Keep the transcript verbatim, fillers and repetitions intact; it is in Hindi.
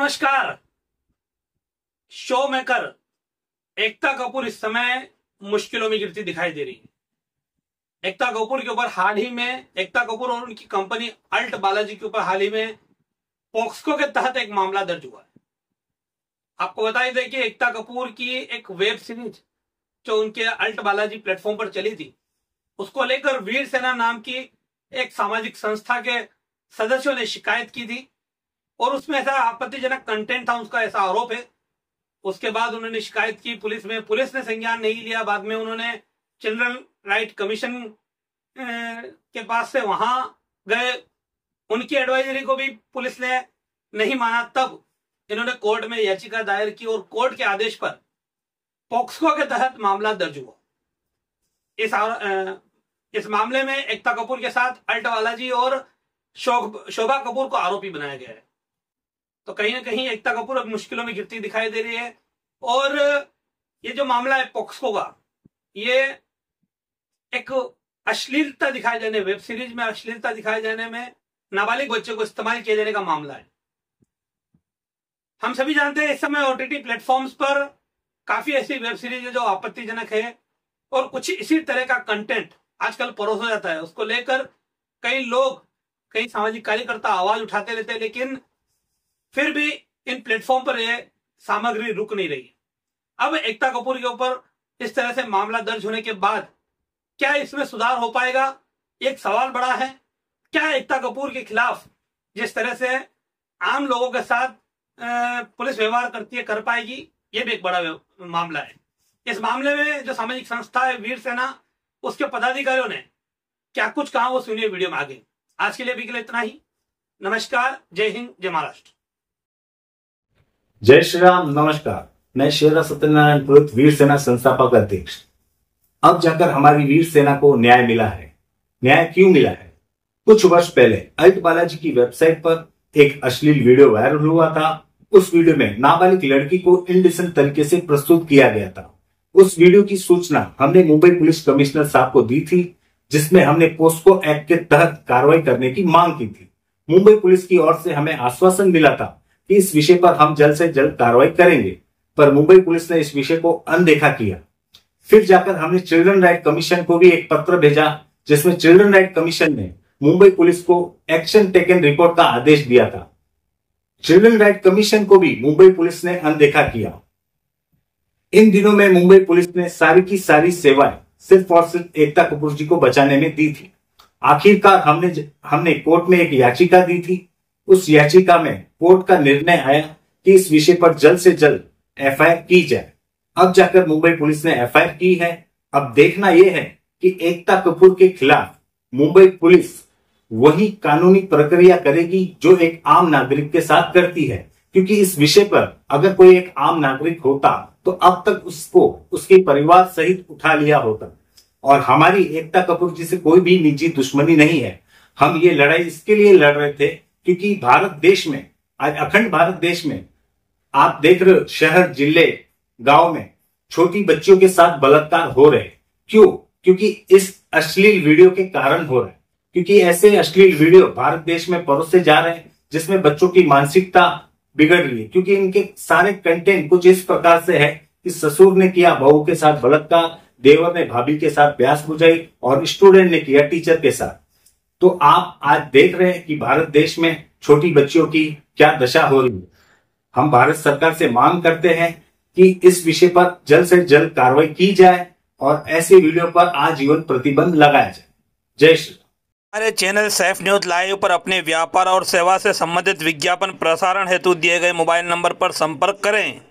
नमस्कार। शो मेकर एकता कपूर इस समय मुश्किलों में गिरती दिखाई दे रही है। एकता कपूर के ऊपर हाल ही में एकता कपूर और उनकी कंपनी अल्ट बालाजी के ऊपर हाल ही में पॉक्सको के तहत एक मामला दर्ज हुआ है। आपको बताई दे कि एकता कपूर की एक वेब सीरीज जो उनके अल्ट बालाजी प्लेटफॉर्म पर चली थी, उसको लेकर वीर सेना नाम की एक सामाजिक संस्था के सदस्यों ने शिकायत की थी और उसमें ऐसा आपत्तिजनक कंटेंट था, उसका ऐसा आरोप है। उसके बाद उन्होंने शिकायत की पुलिस में, पुलिस ने संज्ञान नहीं लिया। बाद में उन्होंने चिल्ड्रन राइट कमीशन के पास से वहां गए, उनकी एडवाइजरी को भी पुलिस ने नहीं माना। तब इन्होंने कोर्ट में याचिका दायर की और कोर्ट के आदेश पर पॉक्सको के तहत मामला दर्ज हुआ। इस आ, इस मामले में एकता कपूर के साथ अल्ट बालाजी और शोभा कपूर को आरोपी बनाया गया है। तो कहीं ना कहीं एकता कपूर अब मुश्किलों में गिरती दिखाई दे रही है। और ये जो मामला है पॉक्सको का, ये एक अश्लीलता दिखाए जाने, वेब सीरीज में अश्लीलता दिखाए जाने में नाबालिग बच्चों को इस्तेमाल किए जाने का मामला है। हम सभी जानते हैं इस समय ओटीटी प्लेटफॉर्म्स पर काफी ऐसी वेब सीरीज है जो आपत्तिजनक है और कुछ इसी तरह का कंटेंट आजकल परोसा जाता है। उसको लेकर कई लोग, कई सामाजिक कार्यकर्ता आवाज उठाते रहते हैं, लेकिन फिर भी इन प्लेटफॉर्म पर यह सामग्री रुक नहीं रही। अब एकता कपूर के ऊपर इस तरह से मामला दर्ज होने के बाद क्या इसमें सुधार हो पाएगा, एक सवाल बड़ा है। क्या एकता कपूर के खिलाफ जिस तरह से आम लोगों के साथ पुलिस व्यवहार करती है, कर पाएगी, यह भी एक बड़ा मामला है। इस मामले में जो सामाजिक संस्था है वीर सेना, उसके पदाधिकारियों ने क्या कुछ कहा वो सुनिए वीडियो में आगे। आज के लिए भी के लिए इतना ही। नमस्कार, जय हिंद, जय महाराष्ट्र। जय श्री राम। नमस्कार, मैं शेरा सत्यनारायण पुरोहित, वीर सेना संस्थापक अध्यक्ष। अब जाकर हमारी वीर सेना को न्याय मिला है। न्याय क्यों मिला है? कुछ वर्ष पहले अल्ट बालाजी की वेबसाइट पर एक अश्लील वीडियो वायरल हुआ था। उस वीडियो में नाबालिग लड़की को इंडिसेंट तरीके से प्रस्तुत किया गया था। उस वीडियो की सूचना हमने मुंबई पुलिस कमिश्नर साहब को दी थी, जिसमें हमने पोस्को एक्ट के तहत कार्रवाई करने की मांग की थी। मुंबई पुलिस की ओर से हमें आश्वासन मिला था कि इस विषय पर हम जल्द से जल्द कार्रवाई करेंगे, पर मुंबई पुलिस ने इस विषय को अनदेखा किया। फिर जाकर हमने चिल्ड्रन राइट कमीशन को भी एक पत्र भेजा, जिसमें चिल्ड्रन राइट कमीशन ने मुंबई पुलिस को एक्शन टेकन रिपोर्ट का आदेश दिया था। चिल्ड्रन राइट कमीशन को भी मुंबई पुलिस ने अनदेखा किया। इन दिनों में मुंबई पुलिस ने सारी की सारी सेवाएं सिर्फ और सिर्फ एकता कपूर जी को बचाने में दी थी। आखिरकार हमने हमने कोर्ट में एक याचिका दी थी। उस याचिका में कोर्ट का निर्णय आया कि इस विषय पर जल्द से जल्द एफआईआर की जाए। अब जाकर मुंबई पुलिस ने एफआईआर की है। अब देखना यह है कि एकता कपूर के खिलाफ मुंबई पुलिस वही कानूनी प्रक्रिया करेगी जो एक आम नागरिक के साथ करती है, क्योंकि इस विषय पर अगर कोई एक आम नागरिक होता तो अब तक उसको उसके परिवार सहित उठा लिया होता। और हमारी एकता कपूर जी से कोई भी निजी दुश्मनी नहीं है। हम ये लड़ाई इसके लिए लड़ रहे थे क्योंकि भारत देश में, आज अखंड भारत देश में आप देख रहे हो, शहर, जिले, गांव में छोटी बच्चियों के साथ बलात्कार हो रहे। क्यों? क्योंकि इस अश्लील वीडियो के कारण हो रहा है। क्योंकि ऐसे अश्लील वीडियो भारत देश में परोसे जा रहे हैं जिसमें बच्चों की मानसिकता बिगड़ रही है। क्योंकि इनके सारे कंटेंट कुछ इस प्रकार से है कि ससुर ने किया बहू के साथ बलात्कार, देवर ने भाभी के साथ प्यास बुझाई और स्टूडेंट ने किया टीचर के साथ। तो आप आज देख रहे हैं कि भारत देश में छोटी बच्चियों की क्या दशा हो रही है। हम भारत सरकार से मांग करते हैं कि इस विषय पर जल्द से जल्द कार्रवाई की जाए और ऐसे वीडियो पर आजीवन प्रतिबंध लगाया जाए। जय श्री राम। हमारे चैनल सैफ न्यूज लाइव पर अपने व्यापार और सेवा से संबंधित विज्ञापन प्रसारण हेतु दिए गए मोबाइल नंबर पर संपर्क करें।